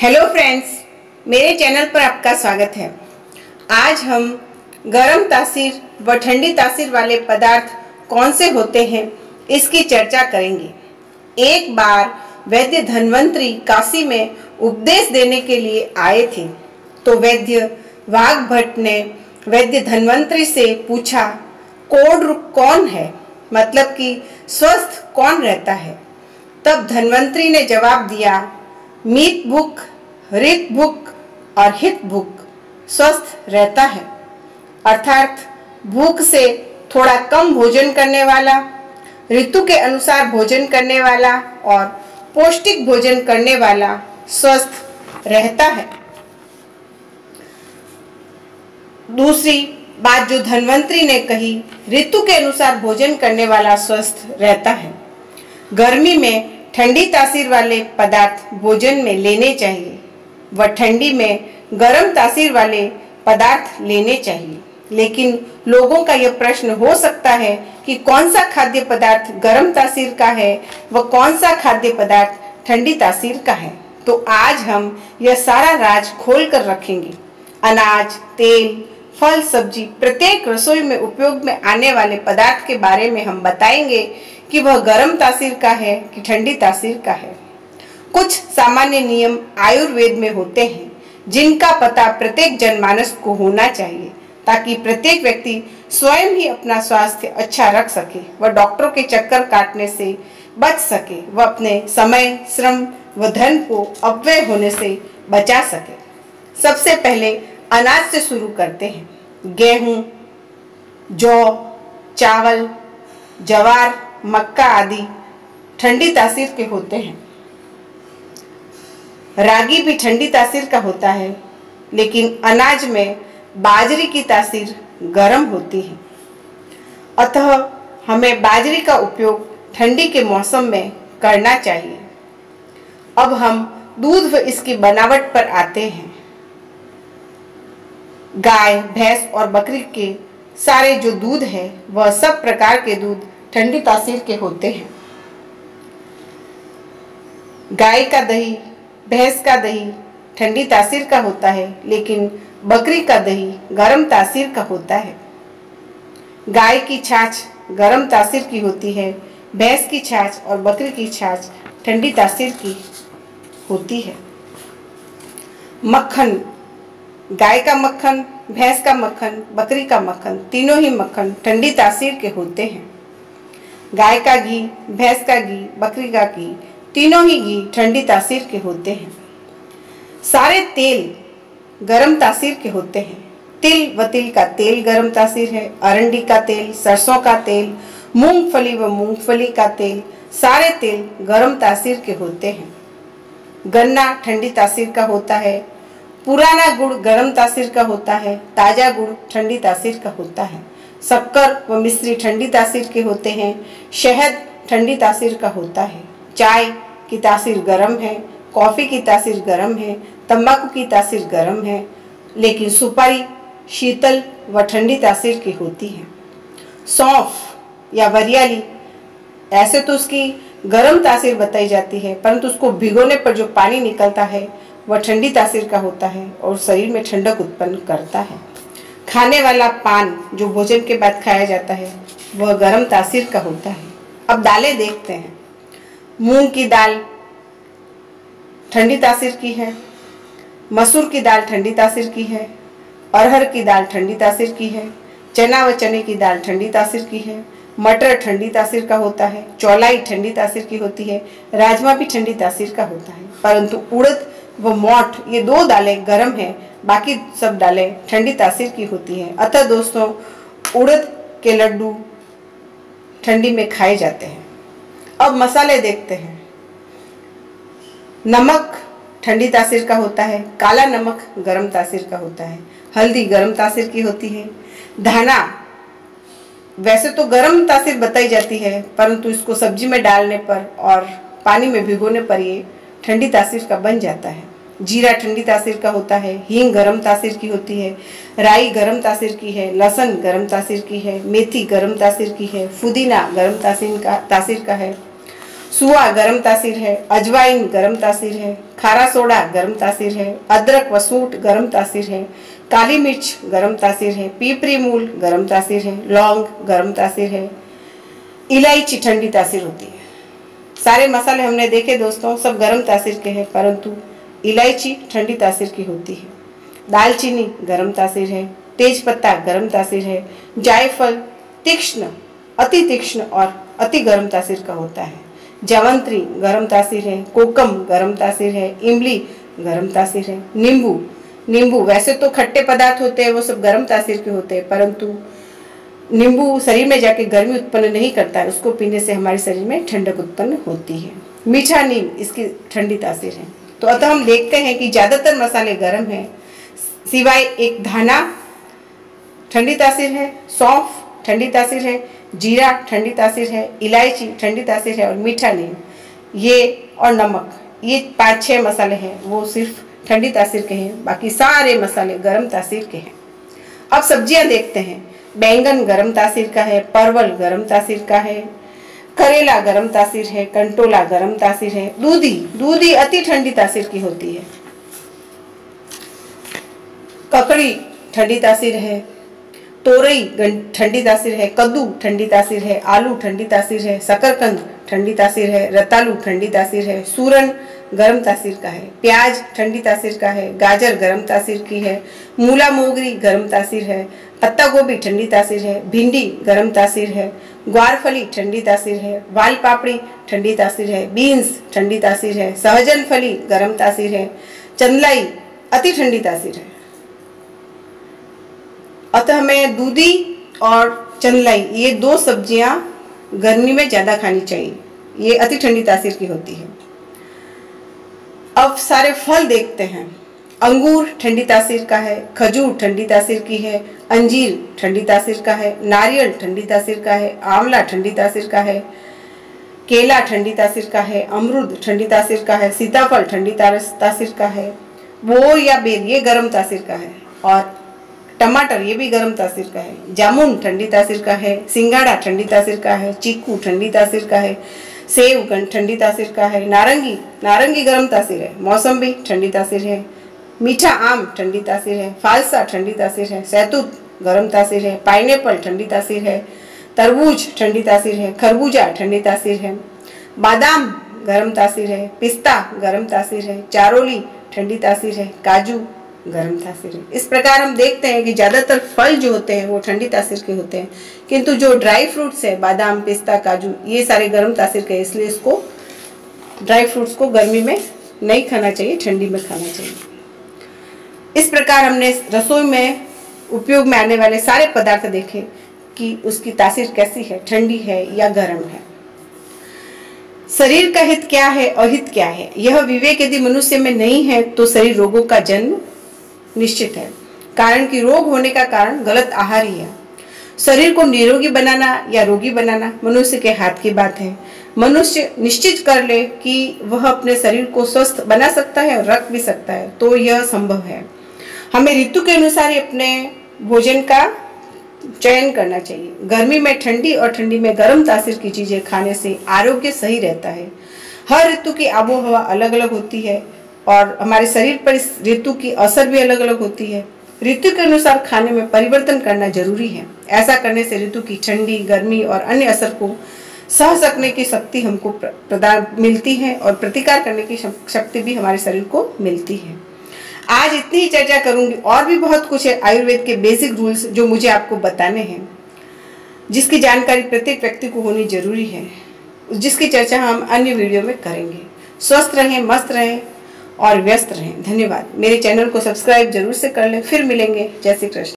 Hello friends, मेरे channel पर आपका स्वागत है। आज हम गर्म तासीर व ठंडी तासीर वाले पदार्थ कौन से होते हैं इसकी चर्चा करेंगे। एक बार वैद्य धन्वंतरी काशी में उपदेश देने के लिए आए थे, तो वैद्य वाग्भट ने वैद्य धन्वंतरी से पूछा, कोढ़ कौन है, मतलब कि स्वस्थ कौन रहता है। तब धन्वंतरी ने जवाब दिया, मीत भूख, ऋत भूख और हित भूख स्वस्थ रहता है। अर्थात भूख से थोड़ा कम भोजन करने वाला, ऋतु के अनुसार भोजन करने वाला और पौष्टिक भोजन करने वाला स्वस्थ रहता है। दूसरी बात जो धन्वंतरी ने कही, ऋतु के अनुसार भोजन करने वाला स्वस्थ रहता है। गर्मी में ठंडी तासीर वाले पदार्थ भोजन में लेने चाहिए व ठंडी में गर्म तासीर वाले पदार्थ लेने चाहिए। लेकिन लोगों का यह प्रश्न हो सकता है कि कौन सा खाद्य पदार्थ गर्म तासीर का है व कौन सा खाद्य पदार्थ ठंडी तासीर का है। तो आज हम यह सारा राज खोल कर रखेंगे। अनाज, तेल, फल, सब्जी, प्रत्येक रसोई में उपयोग में आने वाले पदार्थ के बारे में हम बताएंगे कि वह गर्म तासीर का है कि ठंडी तासीर का है। कुछ सामान्य नियम आयुर्वेद में होते हैं जिनका पता प्रत्येक जनमानस को होना चाहिए, ताकि प्रत्येक व्यक्ति स्वयं ही अपना स्वास्थ्य अच्छा रख सके व डॉक्टरों के चक्कर काटने से बच सके व अपने समय, श्रम व धन को अपव्यय होने से बचा सके। सबसे पहले अनाज से शुरू करते हैं। गेहूं, जौ, चावल, ज्वार, मक्का आदि ठंडी तासीर के होते हैं। रागी भी ठंडी तासीर का होता है, लेकिन अनाज में बाजरी की तासीर गर्म होती है। अतः हमें बाजरी का उपयोग ठंडी के मौसम में करना चाहिए। अब हम दूध व इसकी बनावट पर आते हैं। गाय, भैंस और बकरी के सारे जो दूध है वह सब प्रकार के दूध ठंडी तासीर के होते हैं। गाय का दही, भैंस का दही ठंडी तासीर का होता है, लेकिन बकरी का दही गर्म तासीर का होता है। गाय की छाछ गर्म तासीर की होती है, भैंस की छाछ और बकरी की छाछ ठंडी तासीर की होती है। मक्खन, गाय का मक्खन, भैंस का मक्खन, बकरी का मक्खन, तीनों ही मक्खन ठंडी तासीर के होते हैं। गाय का घी, भैंस का घी, बकरी का घी, तीनों ही घी ठंडी तासीर के होते हैं। सारे तेल गर्म तासीर के होते हैं। तिल व तिल का तेल गर्म तासीर है। अरंडी का तेल, सरसों का तेल, मूंगफली व मूंगफली का तेल, सारे तेल गर्म तासीर के होते हैं। गन्ना ठंडी तासीर का होता है। पुराना गुड़ गर्म तासीर का होता है। ताजा गुड़ ठंडी तासीर का होता है। शक्कर व मिश्री ठंडी तासीर के होते हैं। शहद ठंडी तासीर का होता है। चाय की तासीर गर्म है। कॉफ़ी की तासीर गर्म है। तंबाकू की तासीर गर्म है, लेकिन सुपारी शीतल व ठंडी तासीर की होती है। सौंफ या वरियाली, ऐसे तो उसकी गर्म तासीर बताई जाती है, परंतु उसको भिगोने पर जो पानी निकलता है वह ठंडी तासीर का होता है और शरीर में ठंडक उत्पन्न करता है। खाने वाला पान जो भोजन के बाद खाया जाता है वह गर्म तासीर का होता है। अब दालें देखते हैं। मूंग की दाल ठंडी तासीर की है। मसूर की दाल ठंडी तासीर की है। अरहर की दाल ठंडी तासीर की है। चना व चने की दाल ठंडी तासीर की है। मटर ठंडी तासीर का होता है। चौलाई ठंडी तासीर की होती है। राजमा भी ठंडी तासीर का होता है, परंतु उड़द व मोठ ये दो दालें गर्म हैं, बाकी सब दालें ठंडी तासीर की होती हैं। अतः दोस्तों, उड़द के लड्डू ठंडी में खाए जाते हैं। अब मसाले देखते हैं। नमक ठंडी तासीर का होता है। काला नमक गर्म तासीर का होता है। हल्दी गर्म तासीर की होती है। धाना वैसे तो गर्म तासीर बताई जाती है, परंतु इसको सब्जी में डालने पर और पानी में भिगोने पर ये ठंडी तासीर का बन जाता है। जीरा ठंडी तासीर का होता है। हींग गर्म तासीर की होती है। राई गर्म तासीर की है। लहसुन गर्म तासीर की है। मेथी गर्म तासीर की है। पुदीना गर्म तासीर का है। सुआ गर्म तासीर है, अजवाइन गर्म तासीर है, खारा सोडा गर्म तासीर है, अदरक व सूंठ गर्म तासीर है, काली मिर्च गर्म तासीर है, पीपरी मूल गर्म तासीर है, लौंग गर्म तासीर है, इलायची ठंडी तासीर होती है। सारे मसाले हमने देखे दोस्तों, सब गर्म तासीर के हैं, परंतु इलायची ठंडी तासीर की होती है। दालचीनी गर्म तासीर है, तेज पत्ता गर्म तासीर है, जायफल तीक्ष्ण, अति तीक्ष्ण और अति गर्म तासीर का होता है। जावंत्री गर्म तासीर है, कोकम गर्म तासीर है, इमली गर्म तासीर है, नींबू वैसे तो खट्टे पदार्थ होते हैं, वो सब गर्म तासीर के होते हैं, परंतु नींबू शरीर में जाके गर्मी उत्पन्न नहीं करता है, उसको पीने से हमारे शरीर में ठंडक उत्पन्न होती है। मीठा नीम इसकी ठंडी तासीर है। तो अतः हम देखते हैं कि ज़्यादातर मसाले गर्म हैं, सिवाय एक धाना ठंडी तासीर है, सौंफ ठंडी तासीर है, जीरा ठंडी तासीर है, इलायची ठंडी तासीर है और मीठा नीम ये और नमक, ये 5-6 मसाले हैं वो सिर्फ ठंडी तासीर के हैं, बाकी सारे मसाले गर्म तासीर के हैं। अब सब्जियां देखते हैं। बैंगन गर्म तासीर का है, परवल गर्म तासीर का है, करेला गर्म तासीर है, कंटोला गर्म तासीर है, दूधी अति ठंडी तासीर की होती है, ककड़ी ठंडी तासीर है, तोरई ठंडी तासीर है, कद्दू ठंडी तासीर है, आलू ठंडी तासीर है, शकरकंद ठंडी तासीर है, रतालू ठंडी तासीर है, सूरन गर्म तासीर का है, प्याज ठंडी तासीर का है, गाजर गर्म तासीर की है, मूला मोगरी गर्म तासीर है, पत्ता गोभी ठंडी तासीर है, भिंडी गर्म तासीर है, ग्वारफली ठंडी तासीर है, वाल पापड़ी ठंडी तासीर है, बीन्स ठंडी तासीर है, सहजन फली गर्म तासीर है, चंदलाई अति ठंडी तासीर है। अतः हमें दूधी और चंदलाई ये 2 सब्जियां गर्मी में ज़्यादा खानी चाहिए, ये अति ठंडी तासीर की होती है। अब सारे फल देखते हैं। अंगूर ठंडी तासीर का है, खजूर ठंडी तासीर की है, अंजीर ठंडी तासीर का है, नारियल ठंडी तासीर का है, आंवला ठंडी तासीर का है, केला ठंडी तासीर का है, अमरूद ठंडी तासीर का है, सीताफल ठंडी तासीर का है, बोर या बेर ये गर्म तासीर का है, और टमाटर ये भी गर्म तासीर का है, जामुन ठंडी तासीर का है, सिंगाड़ा ठंडी तासीर का है, चीकू ठंडी तासीर का है, सेब ठंडी तासीर का है, नारंगी गर्म तासीर है, मौसम्बी ठंडी तासीर है, मीठा आम ठंडी तासीर है, फालसा ठंडी तासीर है, सैतूत गर्म तासीर है, पाइनएप्पल ठंडी तासीर है, तरबूज ठंडी तासीर है, खरबूजा ठंडी तासीर है, बादाम गर्म तासीर है, पिस्ता गर्म तासीर है, चारोली ठंडी तासीर है, काजू गर्म तासीर है। इस प्रकार हम देखते हैं कि ज़्यादातर फल जो होते हैं वो ठंडी तासीर के होते हैं, किंतु जो ड्राई फ्रूट्स है बादाम, पिस्ता, काजू ये सारे गर्म तासीर के, इसलिए इसको ड्राई फ्रूट्स को गर्मी में नहीं खाना चाहिए, ठंडी में खाना चाहिए। इस प्रकार हमने रसोई में उपयोग में आने वाले सारे पदार्थ देखे कि उसकी तासीर कैसी है, ठंडी है या गर्म है। शरीर का हित क्या है, अहित क्या है, यह विवेक यदि मनुष्य में नहीं है तो शरीर रोगों का जन्म निश्चित है, कारण कि रोग होने का कारण गलत आहार ही है। शरीर को निरोगी बनाना या रोगी बनाना मनुष्य के हाथ की बात है। मनुष्य निश्चित कर ले कि वह अपने शरीर को स्वस्थ बना सकता है और रख भी सकता है तो यह संभव है। हमें ऋतु के अनुसार ही अपने भोजन का चयन करना चाहिए। गर्मी में ठंडी और ठंडी में गर्म तासीर की चीजें खाने से आरोग्य सही रहता है। हर ऋतु की आबोहवा अलग अलग होती है और हमारे शरीर पर इस ऋतु की असर भी अलग अलग होती है। ऋतु के अनुसार खाने में परिवर्तन करना जरूरी है। ऐसा करने से ऋतु की ठंडी, गर्मी और अन्य असर को सह सकने की शक्ति हमको प्रदान मिलती है और प्रतिकार करने की शक्ति भी हमारे शरीर को मिलती है। आज इतनी ही चर्चा करूंगी, और भी बहुत कुछ है आयुर्वेद के बेसिक रूल्स जो मुझे आपको बताने हैं, जिसकी जानकारी प्रत्येक व्यक्ति को होनी जरूरी है, जिसकी चर्चा हम अन्य वीडियो में करेंगे। स्वस्थ रहें, मस्त रहें और व्यस्त रहें। धन्यवाद। मेरे चैनल को सब्सक्राइब जरूर से कर लें। फिर मिलेंगे। जय श्री कृष्ण।